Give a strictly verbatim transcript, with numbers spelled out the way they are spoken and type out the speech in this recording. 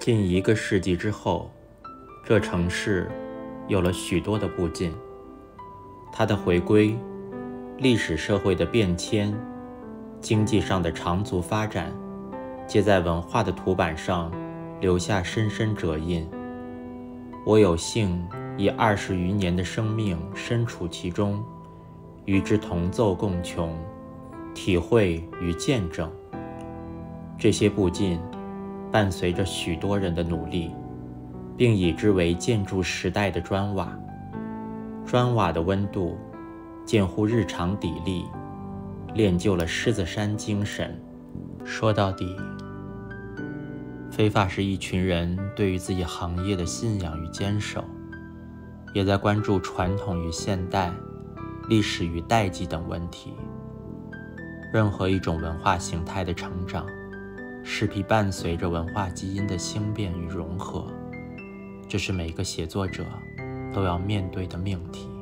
近一个世纪之后，这城市有了许多的部件，它的回归、历史社会的变迁、经济上的长足发展，皆在文化的图板上留下深深折印。我有幸以二十余年的生命身处其中，与之同奏共穷，体会与见证。这些部件伴随着许多人的努力，并以之为建筑时代的砖瓦。砖瓦的温度近乎日常砥砺，练就了狮子山精神。说到底，非法是一群人对于自己行业的信仰与坚守，也在关注传统与现代、历史与代际等问题。任何一种文化形态的成长，势必伴随着文化基因的兴变与融合，这是每个写作者都要面对的命题。